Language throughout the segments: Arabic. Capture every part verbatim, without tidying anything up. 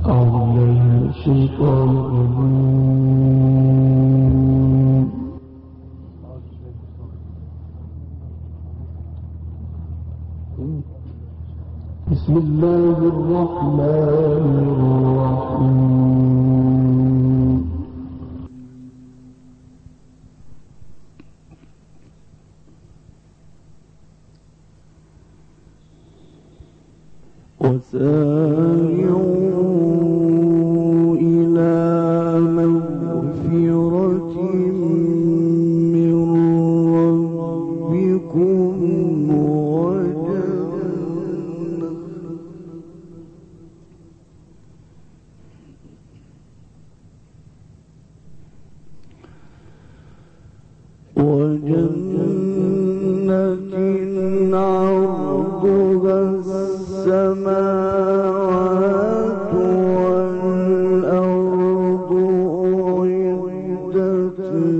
الشيطان الرجيم. بسم الله الرحمن الرحيم. وسارعوا إلى مغفرة من ربكم وجنة وجنة عرضها السماوات والأرض أعدت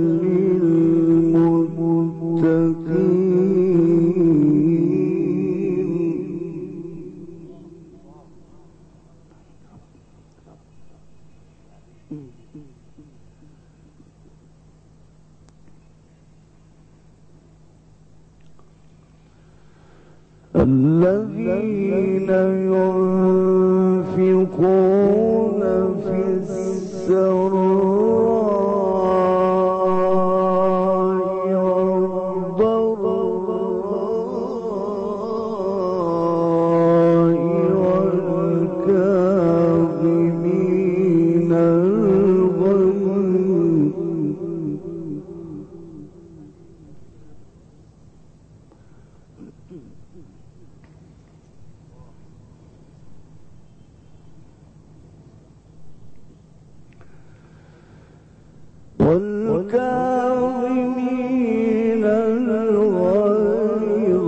للمتقين الذين ينفقون في السراء والضراء والكاظمين الغيظ والكاظمين الغيظ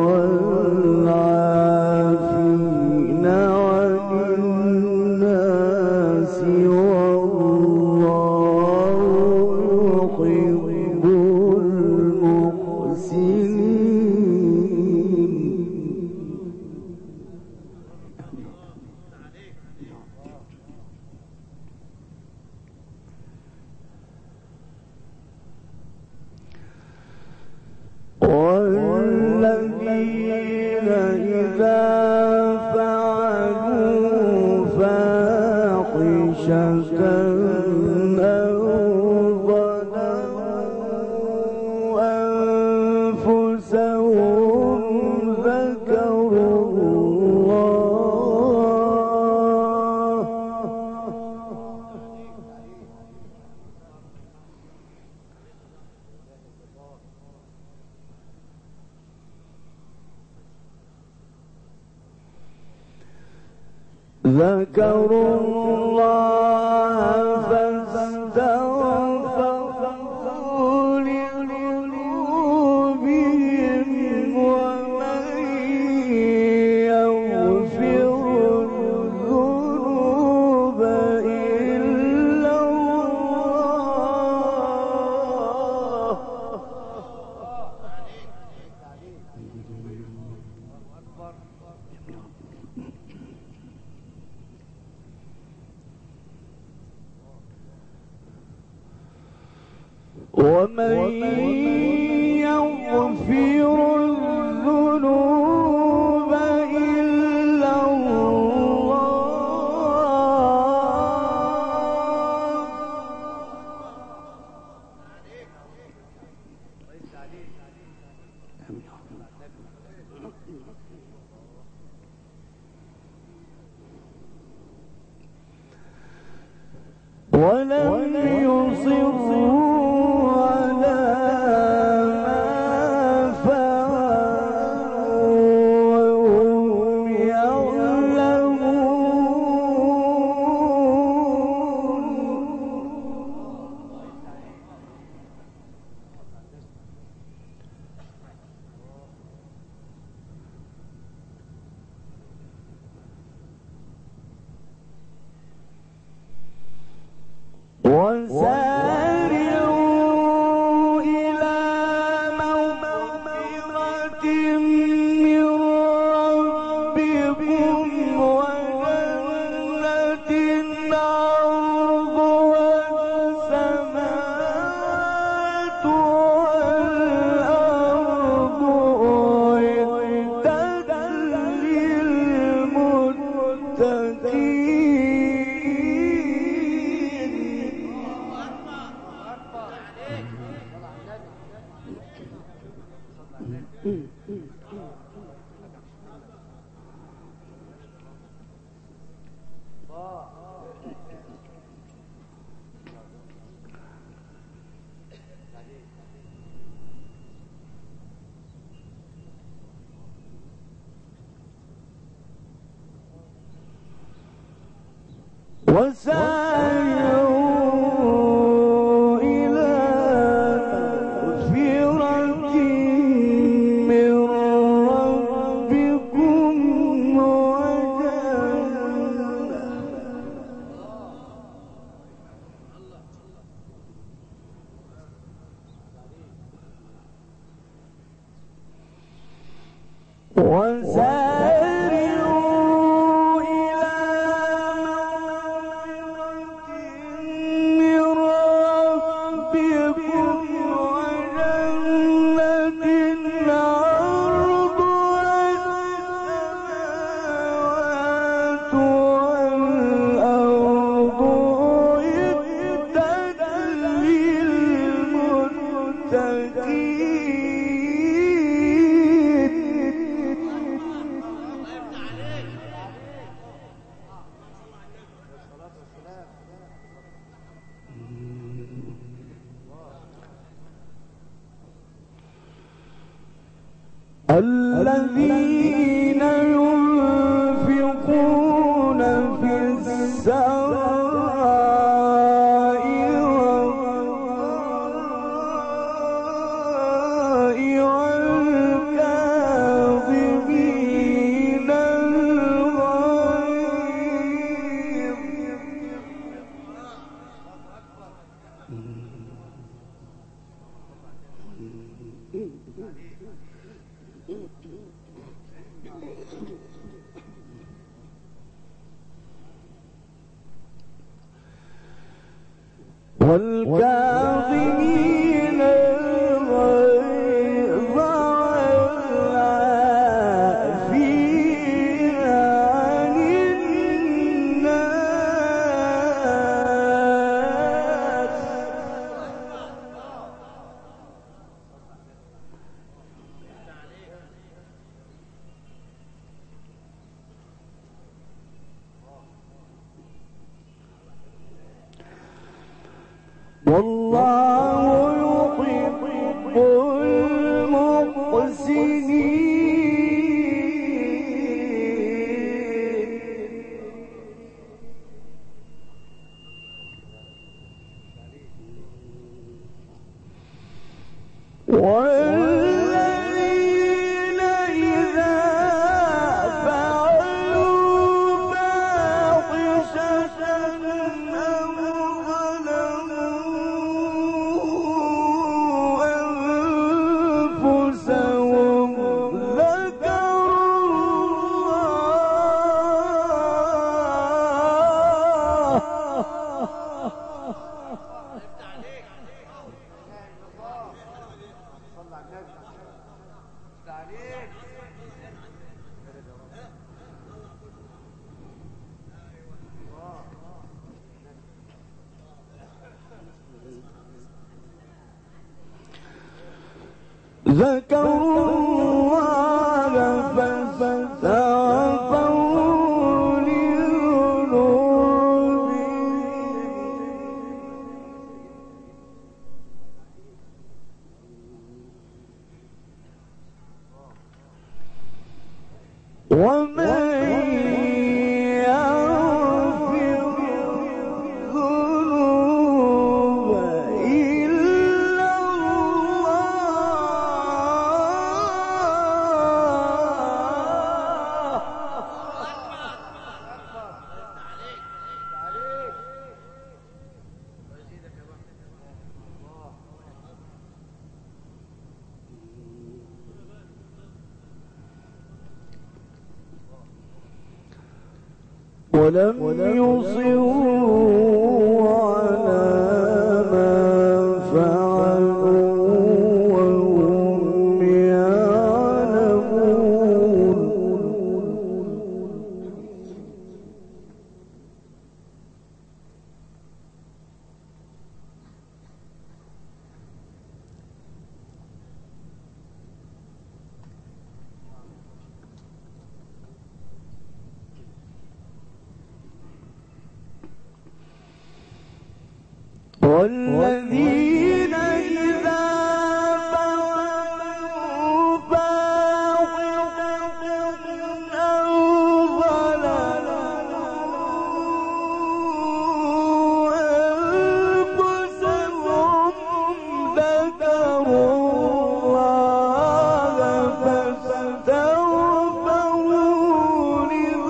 والعافين عن الناس والله يحب المحسنين. والذين إذا فعلوا فاحشة أو ظلموا أنفسهم ذكروا الله ذكروا الله فاستغفروا لذنوبهم ومن يغفر الذنوب إلا الله ومن يغفر الذنوب إلا الله ولم يصروا وسارعوا إلى مغفرة من ربكم وجنة وسارعوا إلى مغفرة من ربكم وجنة وسارعوا إلى الذين ينفقون في السراء والضراء والكاظمين الغيظ والكاظمين الغيظ والعافين عن الناس والله يحب المحسنين والذين إذا فعلوا فاحشة أو ظلموا أنفسهم ذكروا ذكروا الله فاستغفروا لذنوبهم ومن ولم يصروا على ما فعلوا وهم يعلمون والذين إذا فعلوا فاحشة أو ظلموا أنفسهم ذكروا الله فاستغفروا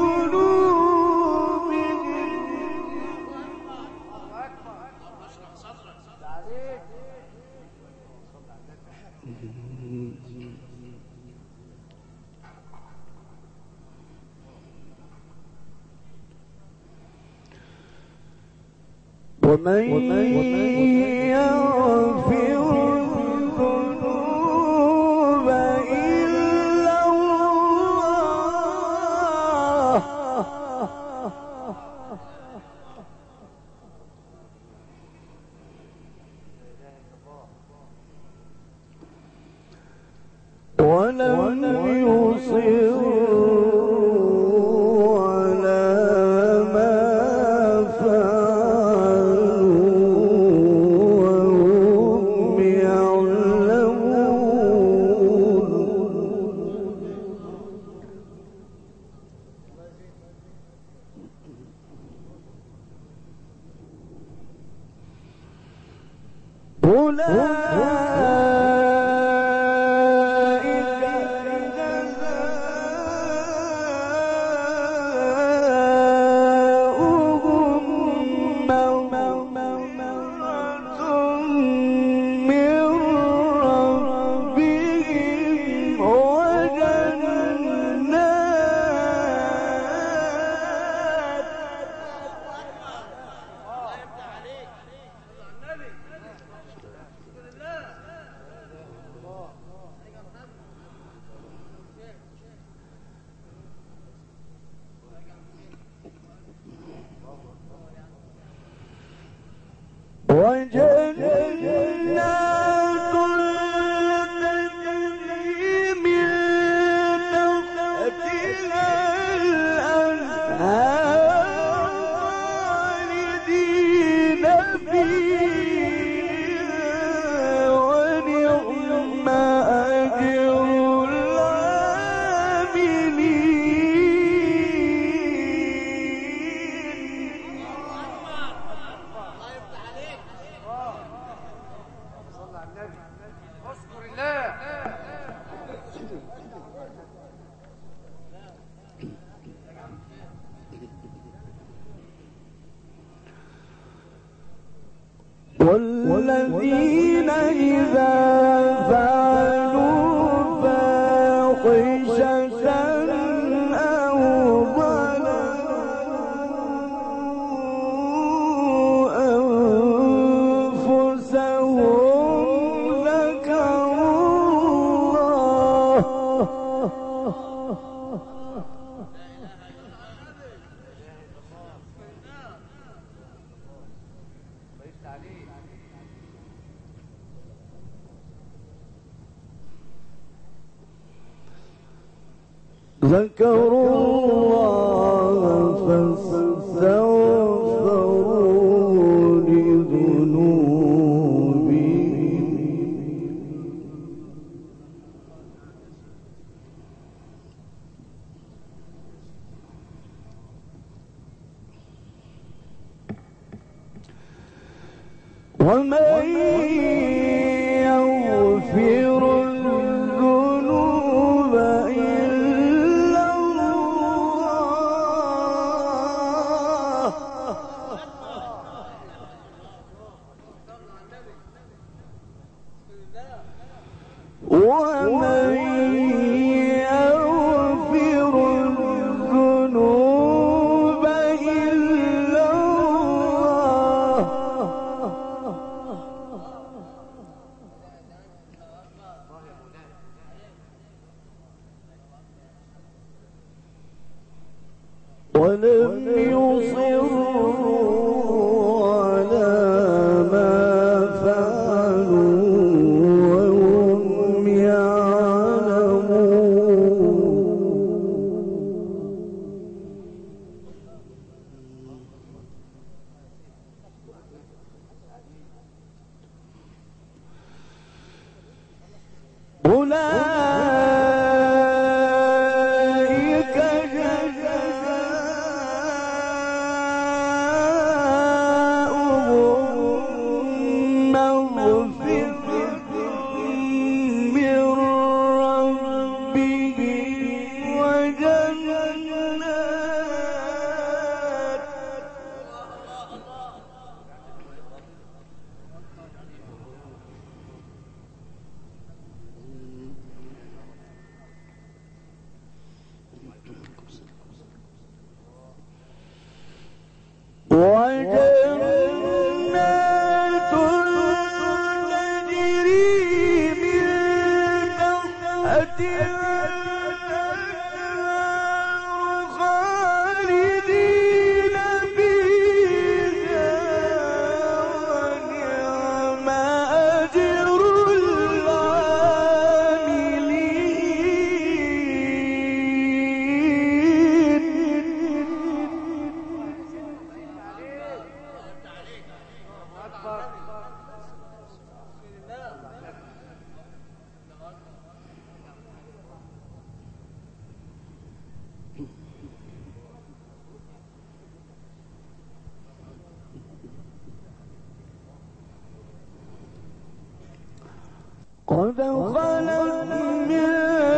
ومن يغفر الذنوب إلا الله ولم يصروا على ما فعلوا يعلمون أولئك جزاؤهم مغفرة من ربهم وجنات تجري من تحتها الأنهار خالدين فيها ونعم أجر والذين إذا فعلوا فاحشة أو ظلموا أنفسهم ذكروا ذكروا الله فاستغفروا لذنوبهم ومن يغفر الذنوب إلا الله ومن يغفر الذنوب إلا الله ولم يصروا على ما فعلوا وهم يعلمون قد خلت من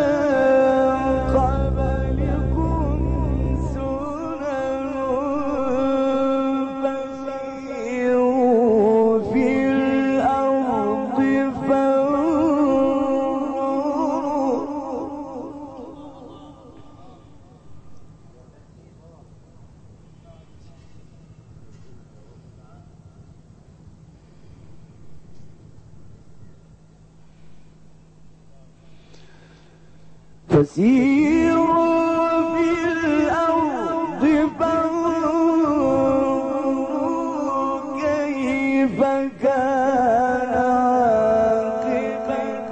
قبلكم سنن فسيروا في الأرض فانظروا فسيروا في الأرض فانظروا كيف كان عاقبة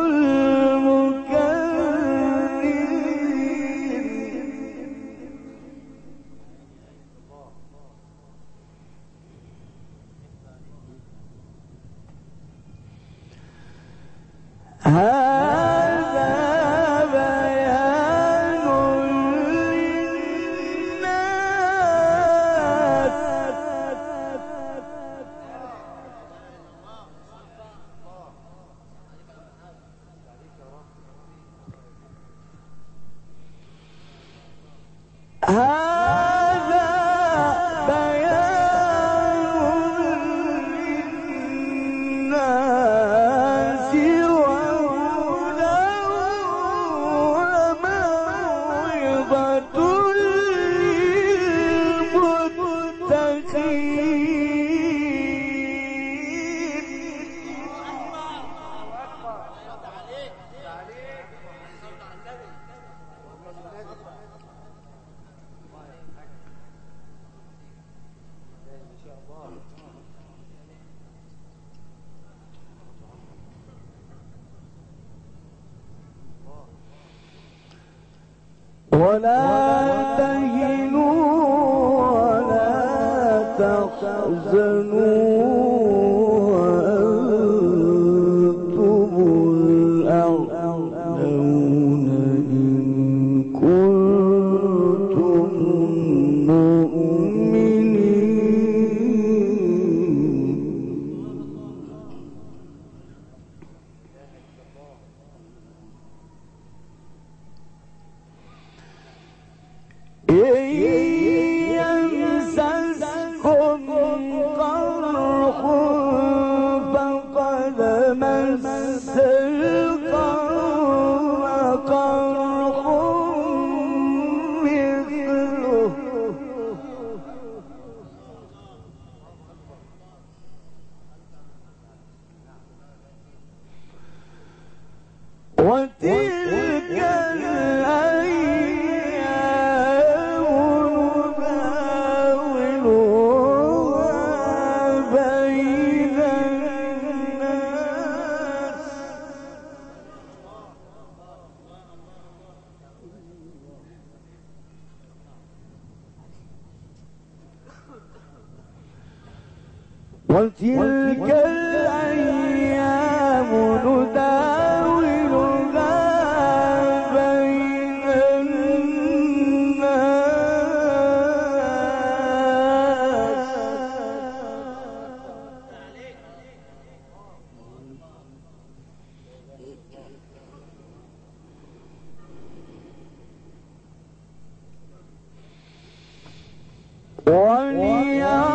المكذبين. هذا بيان للناس وهدى وموعظة ولا تهنوا ولا تحزنوا وأنتم الأعلون إن كنتم مؤمنين. إن يمسسكم قرح فقد مس القوم قرح مثله وتلك وتلك الأيام نداولها بين الناس.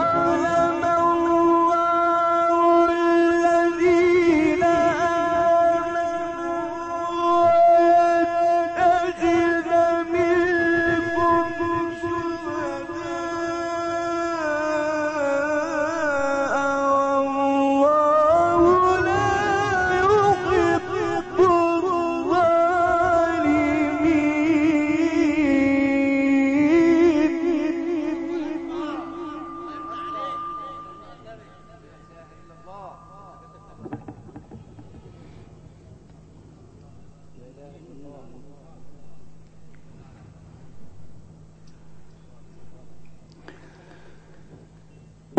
وليعلم الله الذين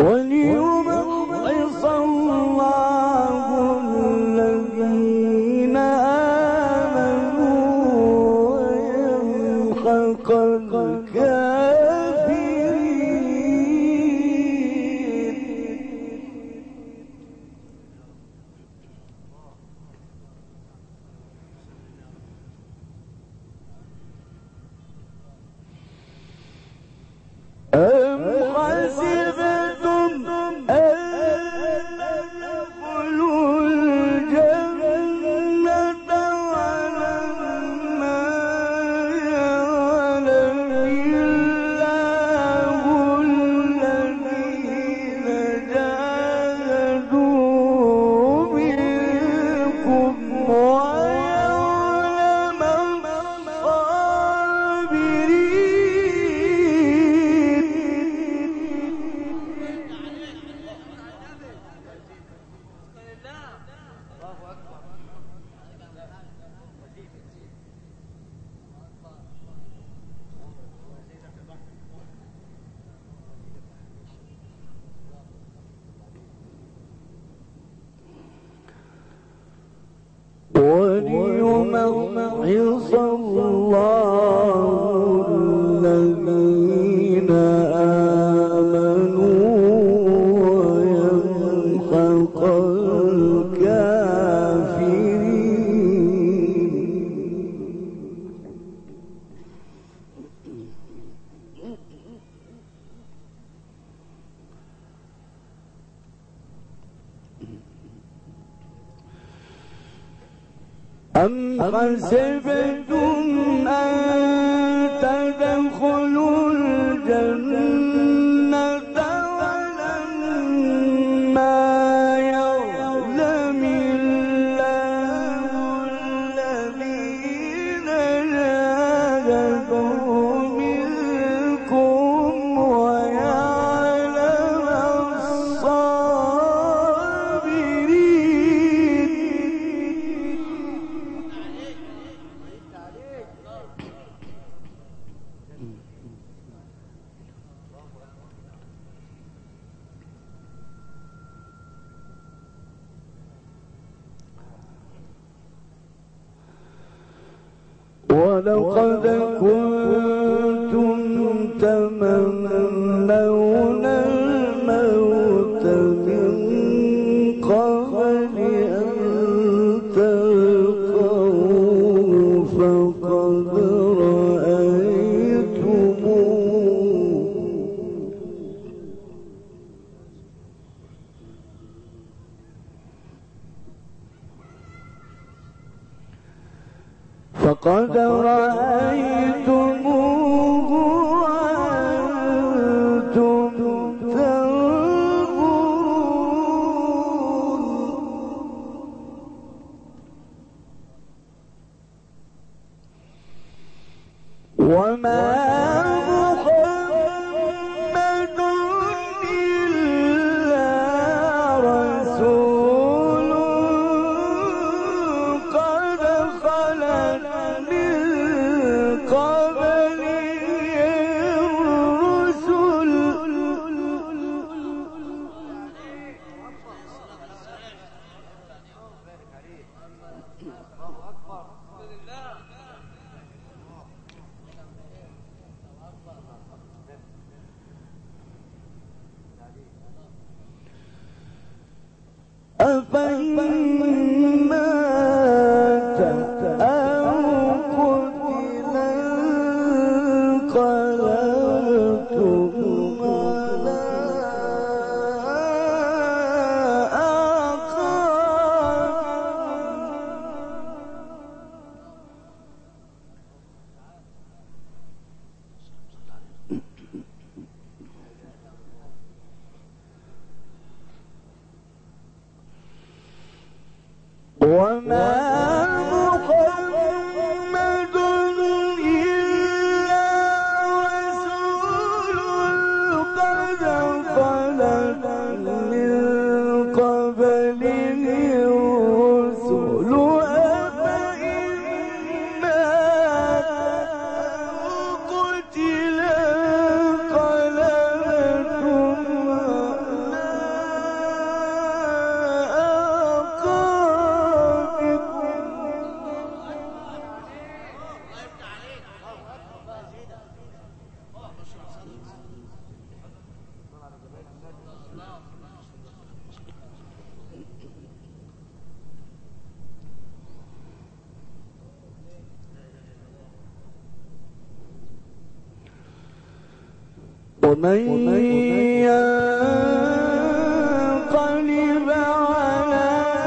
وليمحص الله الذين آمنوا ويمحق الكافرين. أم حسبتم أن تدخلوا الجنة ولما يعلم الله الذين جاهدوا منكم ويعلم وليمحص الله الذين آمنوا ويمحق الكافرين. أم حسبتم أن تدخلوا الجنة ولما يعلم الله الذين جاهدوا منكم ويعلم الصابرين. ولقد كنتم تمنون الموت من قبل أن تلقوه فقد رأيتموه فقد رأيتموه وأنتم تنظرون. وما محمد إلا رسول قد خلت من قبله الرسل أفإن مات أو قتل انقلبتم على وما محمد إلا رسول قد خلت من قبله الرسل أفإن مات أو قتل انقلبتم ومن ينقلب على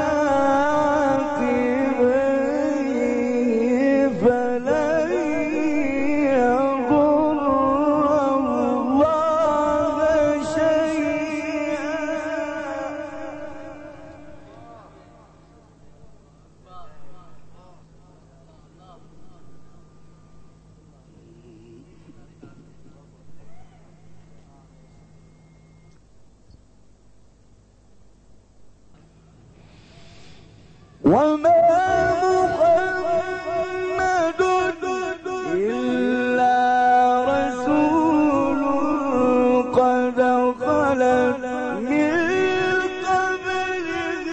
عقبيه فلن يضر الله شيئا. وما محمد إلا رسول قد خلت من قبله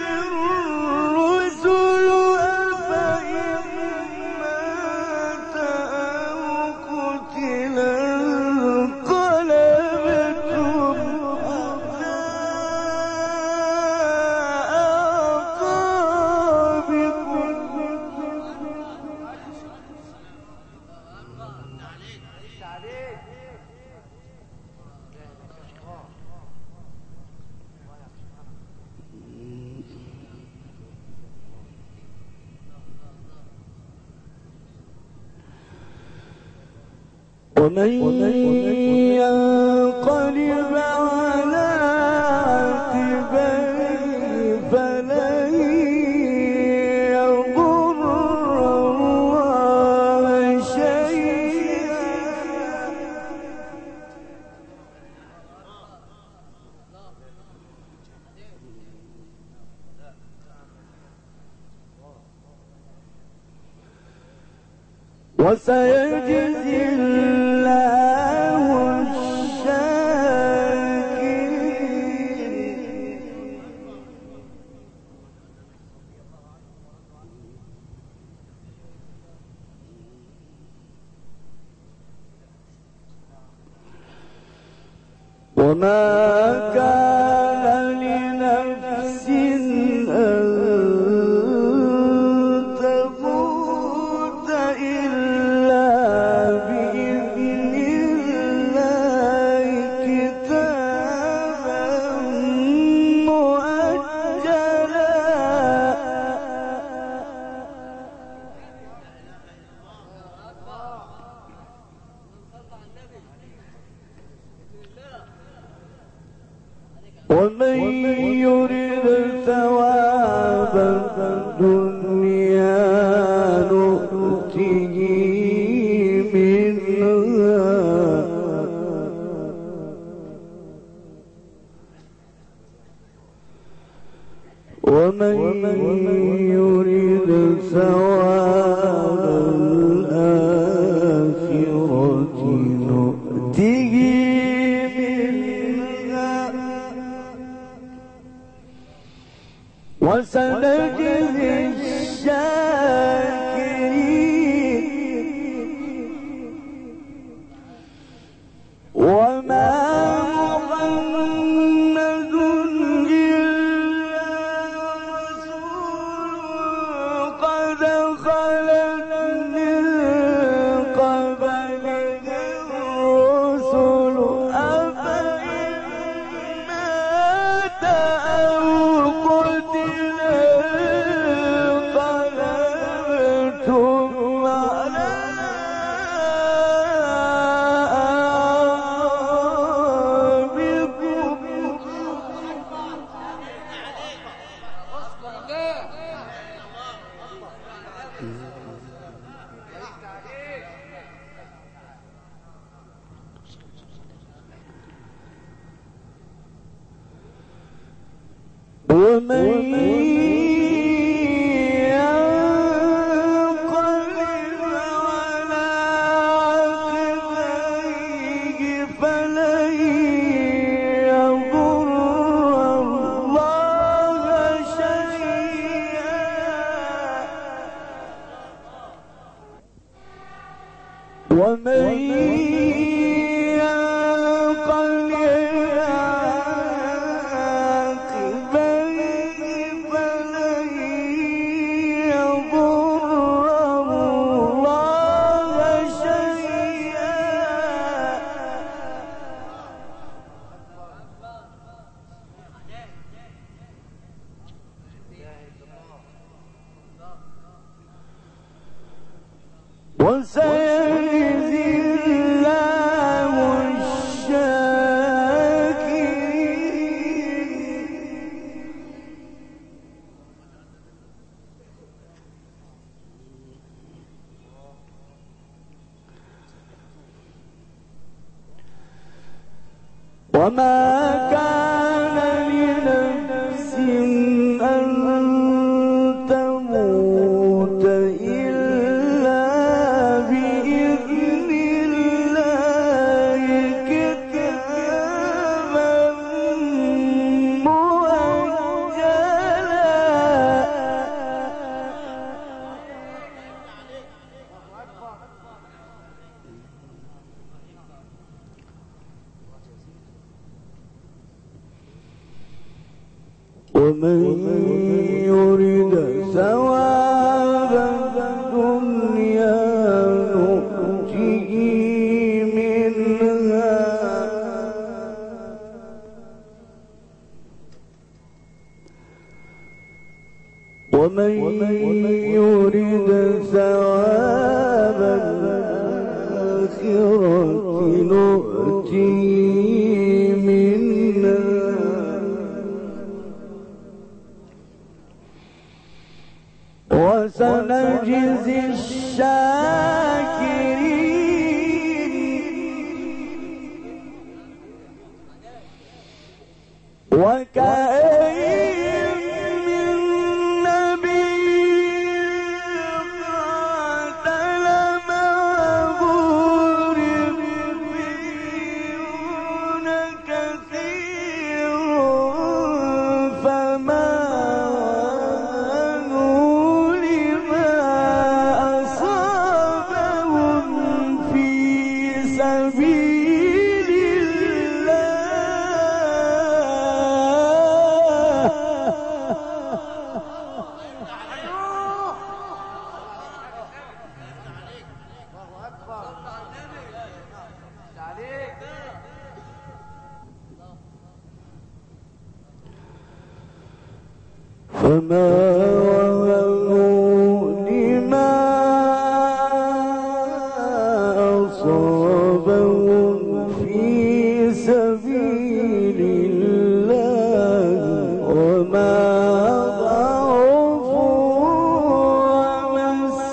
الرسل أفإن مات أو قتل انقلبتم على ومن ينقلب على عقبيه فلن يضر الله شيئا. وسيجزي الله الشاكرين. وما كان لنفس أن تموت إلا بإذن الله كتابا مؤجلا. ومن يرد ثواب الدنيا نؤته منها ومن يرد ثواب الآخرة نؤته وسنجزي الشاكرين. وما محمد إلا رسول قد خلت من قبله الرسل أفإن مات أو قتل انقلبتم على أعقابكم. ومن ينقلب على عقبيه فلن يضر الله شيئا. ومن ينقلب على عقبيه فلن وسيجزي الله الشاكرين. وما كان لنفس أن تموت إلا بإذن الله كتابا مؤجلا. ومن يرد ثواب الدنيا نؤته منها ومن يرد ثواب الآخرة نؤته منها وسنجزي الشاكرين. وكأين من نبي قاتل معه ربيون كثير فما فما وهنوا لما أصابهم في سبيل الله وما ضعفوا وما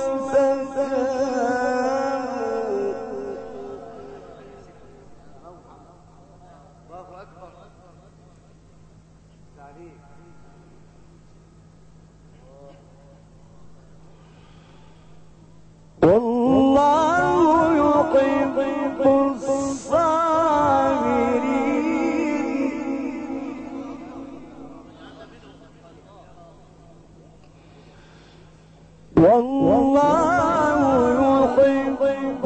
والله يحب الصابرين. والله يحب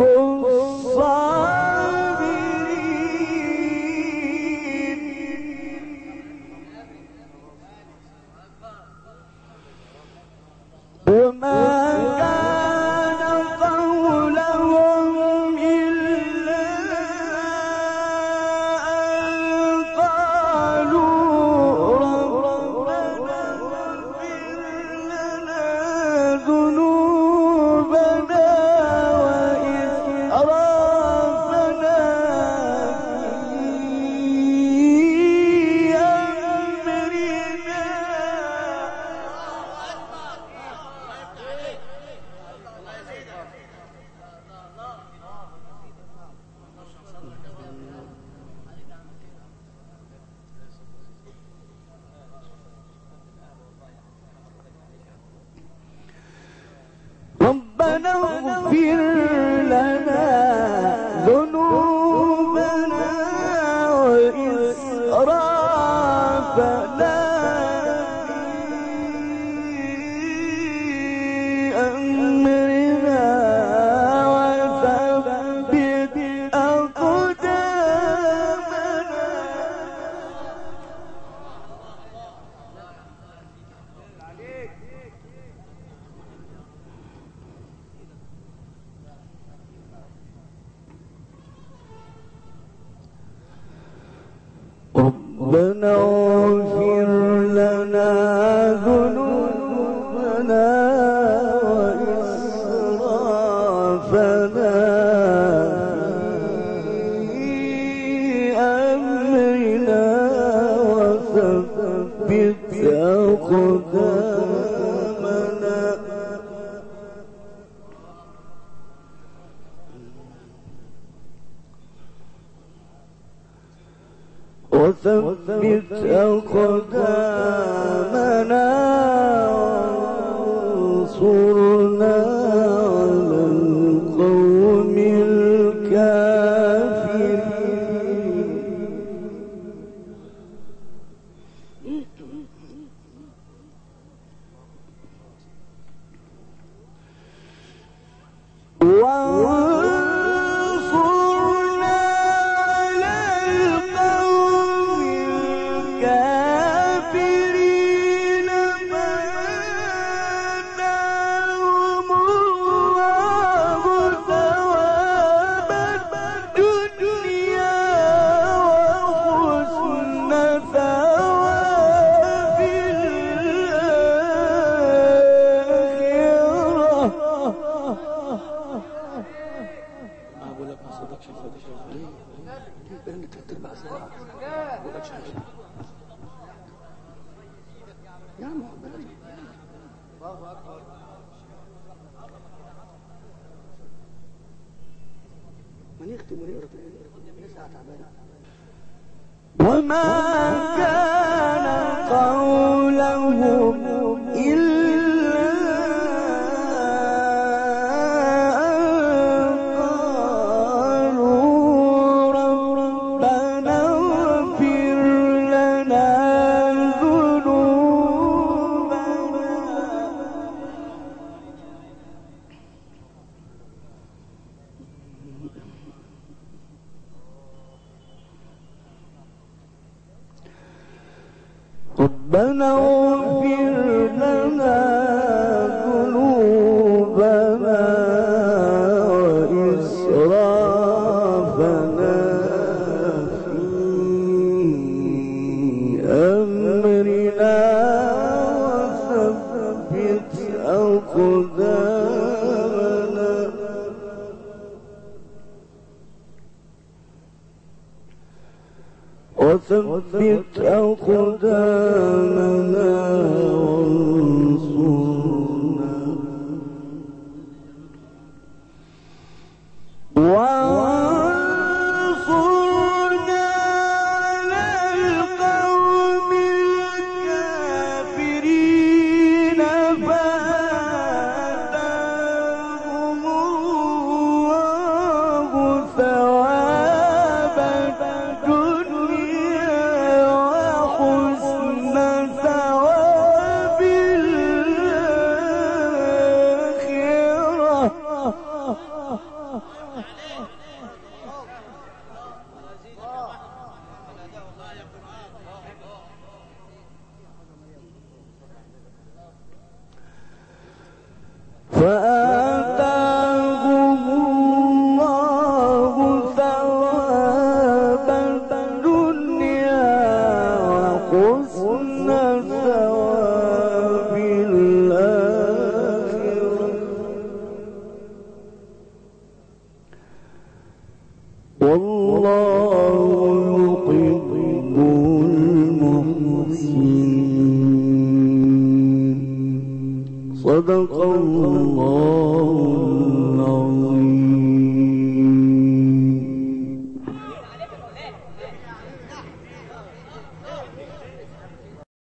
الصابرين. وما ربنا اغفر لنا ذنوبنا وإسرافنا في أمرنا وثبت أقدامنا. ربنا اغفر أقدامنا وانصرنا على القوم الكافرين. وانصرنا على القوم الكافرين فآتاهم الله ثواب الدنيا وحسن ثواب الآخرة. أقول لك ما صدقش الفاتحة ليه؟ لأن ثلاث أرباع ساعة أقول لك شايف يا عم الله أكبر. من يختم ونقرأ نسعى تعبانة. وما كان قولهم إلا أن قالوا ربنا اغفر لنا ذنوبنا. ربنا اغفر لنا ذنوبنا وإسرافنا في أمرنا وثبت أقدامنا وثبت أقدامنا وانصرنا وانصرنا على القوم الكافرين فآتاهم الله ثواب الدنيا وحسن ثواب الآخرة. فآتاهم الله ثواب الدنيا وحسن ثواب الآخرة والله يحب المحسنين. صدق الله العظيم.